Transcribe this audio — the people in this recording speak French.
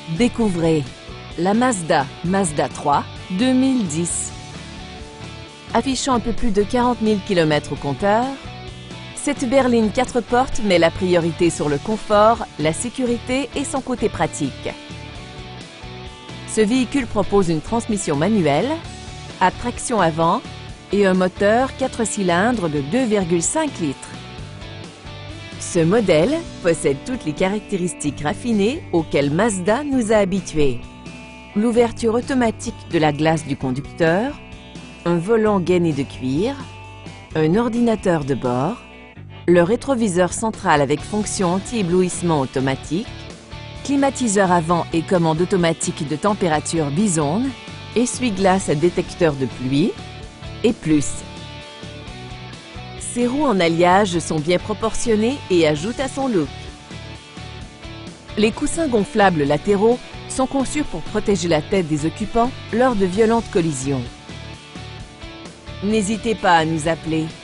Découvrez la Mazda 3 2010. Affichant un peu plus de 40 000 km au compteur, cette berline 4 portes met la priorité sur le confort, la sécurité et son côté pratique. Ce véhicule propose une transmission manuelle, à traction avant et un moteur 4 cylindres de 2,5 litres. Ce modèle possède toutes les caractéristiques raffinées auxquelles Mazda nous a habitués. L'ouverture automatique de la glace du conducteur, un volant gainé de cuir, un ordinateur de bord, le rétroviseur central avec fonction anti-éblouissement automatique, climatiseur avant et commande automatique de température bizone, essuie-glace à détecteur de pluie et plus. Ses roues en alliage sont bien proportionnées et ajoutent à son look. Les coussins gonflables latéraux sont conçus pour protéger la tête des occupants lors de violentes collisions. N'hésitez pas à nous appeler.